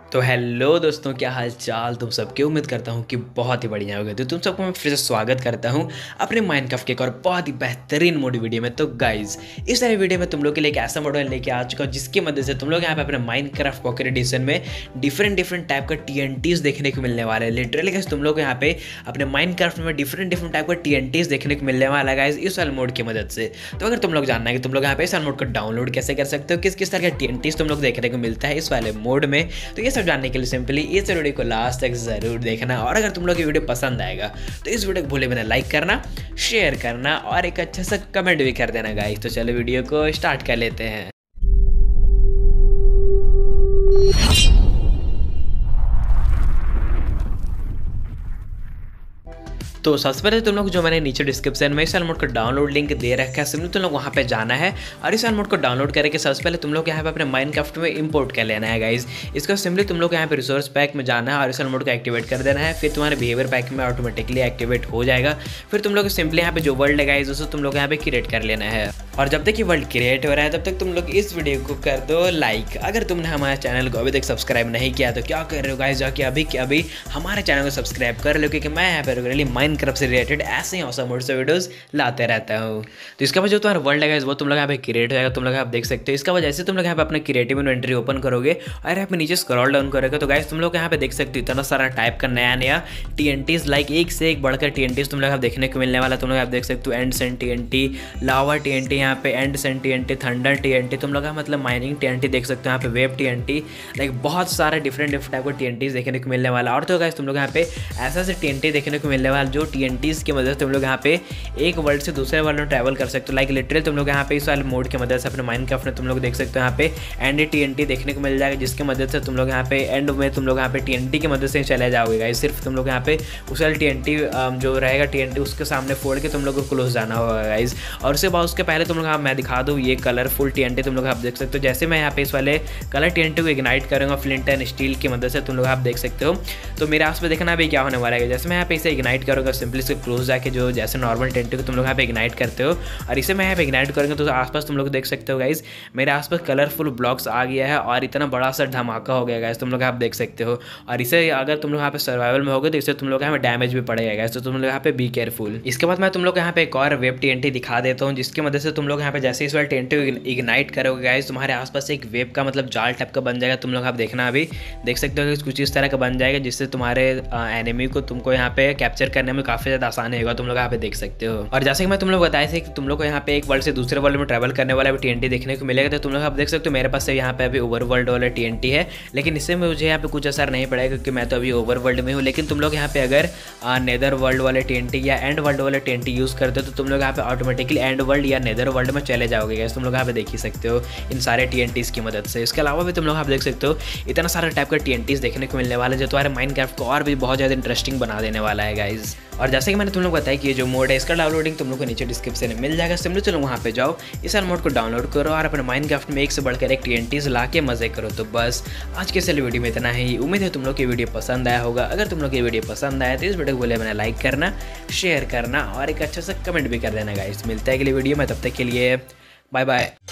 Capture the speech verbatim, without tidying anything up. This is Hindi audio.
तो हेलो दोस्तों, क्या हाल चाल तुम सबके। उम्मीद करता हूँ कि बहुत ही बढ़िया होगा। तो तुम सबको मैं फिर से स्वागत करता हूँ अपने माइनक्राफ्ट के एक और बहुत ही बेहतरीन मोड वीडियो में। तो गाइज, इस तरह वीडियो में तुम लोग के लिए एक ऐसा मॉडल लेके आ चुका हूँ जिसकी मदद से तुम लोग यहाँ पे अपने माइनक्राफ्ट पॉकेट एडिशन में डिफरेंट डिफरेंट टाइप का टीएनटीज देखने को मिलने वाला है। लिटरली गाइस, तुम लोग को यहाँ पे अपने माइनक्राफ्ट में डिफरेंट डिफरेंट टाइप का टीएनटीज देखने को मिलने वाला है गाइज इस वाले मोड की मदद से। तो अगर तुम लोग जानना है कि तुम लोग यहाँ पे इस वाले मोड को डाउनलोड कैसे कर सकते हो, किस किस तरह का टीएनटीज तुम लोग देखने को मिलता है इस वाले मोड में, तो ये सब जानने के लिए सिंपली इस वीडियो को लास्ट तक जरूर देखना। और अगर तुम लोग ये वीडियो पसंद आएगा तो इस वीडियो को भूले बिना लाइक करना, शेयर करना और एक अच्छा सा कमेंट भी कर देना गाइस। तो चलो वीडियो को स्टार्ट कर लेते हैं। तो सबसे पहले तुम लोग जो मैंने नीचे डिस्क्रिप्शन में इस वाले मोड का डाउनलोड लिंक दे रखा है, सिंपली तुम लोग वहाँ पे जाना है और इस वाले मोड को डाउनलोड करके सबसे पहले तुम लोग यहाँ पे अपने माइनक्राफ्ट में इंपोर्ट कर लेना है गाइज। इसको सिंपली तुम लोग यहाँ पे रिसोर्स पैक में जाना है और इस वाले मोड को एक्टिवेट कर देना है। फिर तुम्हारे बिहेवियर पैक में ऑटोमेटिकली एक्टिवेट हो जाएगा। फिर तुम लोग सिंपली यहाँ पे जो वर्ल्ड है गाइज उसे तुम लोग यहाँ पे क्रिएट कर लेना है। और जब तक ये वर्ल्ड क्रिएट हो रहा है तब तक तुम लोग इस वीडियो को कर दो लाइक। अगर तुमने हमारे चैनल को अभी तक सब्सक्राइब नहीं किया तो क्या कर रहे हो गाइज, जाके अभी के अभी हमारे चैनल को सब्सक्राइब कर लो, क्योंकि मैं यहाँ पे रेगुलरली माइनक्राफ्ट से रिलेटेड ऐसे ही औसम मोड से वीडियोस लाते रहता हूँ। तो इसका वजह जो तुम्हारा वर्ल्ड है वो तुम लोग यहाँ पे क्रिएट हो जाएगा, तुम लोग आप देख सकते हो। इसका वजह से तुम लोग यहाँ पे अपने क्रिएटिव इन्वेंटरी ओपन करोगे और यहाँ पे नीचे स्क्रॉल डाउन करोगे तो गाइस तुम लोग यहाँ पे देख सकते हो इतना सारा टाइप का नया नया टीएनटीज, लाइक एक से एक बढ़कर टीएनटीज तुम लोग आप देखने को मिलने वाला। तुम लोग आप देख सकते हो end cent TNT, lava TNT, यहाँ पे end cent TNT, thunder TNT, तुम लोग मतलब माइनिंग टीएनटी देख सकते हो, यहाँ पे वेब टीएनटी, लाइक बहुत सारे डिफरेंट डिफरेंट टाइप का टीएनटीज देखने को मिलने वाला। और तो गाइस तुम लोग यहाँ पे ऐसा से टीएनटी देखने को मिलने वाला जो टीएनटीज की मदद से तुम लोग यहाँ पे एक वर्ल्ड से दूसरे वर्ल्ड में ट्रैवल कर सकते हो। लाइक लिटरली तुम लोग यहाँ पे इस वाले मोड की मदद से अपने माइनक्राफ्ट में तुम लोग देख सकते हो यहाँ पे एंड टीएनटी देखने को मिल जाएगा, जिसकी मदद से तुम लोग यहाँ पे एंड में तुम लोग यहाँ पे टीएनटी की मदद से चले जाओगे गाइस। सिर्फ तुम लोग यहाँ पे उस वाले टीएनटी जो रहेगा टीएनटी उसके सामने फोड़ के तुम लोग को क्लोज जाना होगा गाइस। और उसके बाद उसके पहले तुम लोग मैं दिखा दूँ ये कलरफुल टीएनटी तुम लोग आप देख सकते हो। जैसे मैं यहाँ पे इस वाले कलर टीएनटी को इग्नाइट करूँगा फ्लिंट एंड स्टील की मदद से, तुम लोग आप देख सकते हो। तो मेरे आस पास देखना अभी क्या होने वाला है। जैसे मैं यहाँ पे इसे इग्नाइट करूँगा सिंपली इसको क्लोज जाके जो जैसे नॉर्मल टीएनटी को तुम लोग यहाँ पे इग्नाइट करते हो और इसे मैं यहाँ पे इग्नाइट करूँगा तो आसपास तुम लोग देख सकते हो गाइज मेरे आसपास कलरफुल ब्लॉक्स आ गया है और इतना बड़ा सा धमाका हो गया गाइज, तुम लोग आप देख सकते हो। और इसे अगर तुम लोग यहाँ पे सर्वाइवल में होगे तो इसे तुम लोग यहाँ पे डैमेज भी पड़ेगा गाइज, तो तुम लोग यहाँ पे बी केयरफुल। इसके बाद मैं तुम लोग यहाँ पे एक और वेब टीएनटी दिखा देता हूँ जिसकी मदद से तुम लोग यहाँ पे जैसे इस वाले टीएनटी को इग्नाइट करोगे गाइज तुम्हारे आसपास एक वेब का मतलब जाल टाइप का बन जाएगा। तुम लोग आप देखना अभी देख सकते हो कुछ इस तरह का बन जाएगा जिससे तुम्हारे एनिमी को तुमको यहाँ पे कैप्चर करने में काफी ज्यादा आसानी होगा, तुम लोग यहाँ पे देख सकते हो। और जैसे कि मैं तुम लोग बताया था कि तुम लोग को यहाँ पे एक वर्ल्ड से दूसरे वर्ल्ड में ट्रैवल करने वाला भी टीएनटी देखने को मिलेगा। तो तुम लोग आप देख सकते हो मेरे पास से यहाँ पे अभी ओवर वर्ल्ड वाला टीएनटी है, लेकिन इससे मुझे यहाँ पे कुछ असर नहीं पड़ेगा क्योंकि मैं तो अभी ओवर वर्ल्ड में हूँ। लेकिन तुम लोग यहाँ पे अगर नेदर वर्ल्ड वाले टीएनटी या एंड वर्ल्ड वाले टीएनटी यूज करते हो तो तुम लोग यहाँ पे ऑटोमेटिकली एंड वर्ल्ड या नेदर वर्ल्ड में चले जाओगे गाइस। तुम लोग यहाँ पे देख ही सकते हो इन सारे टीएनटीज की मदद से। इसके अलावा भी तुम लोग आप देख सकते हो इतना सारा टाइप का टीएनटीज देखने को मिलने वाला है जो तुम्हारे माइनक्राफ्ट को और भी बहुत ज़्यादा इंटरेस्टिंग बना देने वाला है गाइज। और जैसे कि मैंने तुम लोग बताया कि ये जो मोड है इसका डाउनलोडिंग तुम लोग को नीचे डिस्क्रिप्शन में मिल जाएगा। सिंपली चलो वहाँ पे जाओ, इस मोड को डाउनलोड करो और अपने माइनक्राफ्ट में एक से बढ़कर एक टीएनटीज ला के मजे करो। तो बस आज के इस वीडियो में इतना ही। उम्मीद है तुम लोग की वीडियो पसंद आया होगा। अगर तुम लोग की वीडियो पसंद आया तो इस वीडियो को बोले मैंने लाइक करना, शेयर करना और एक अच्छा सा कमेंट भी कर देना गाइस। मिलता है अगली वीडियो में, तब तक के लिए बाय बाय।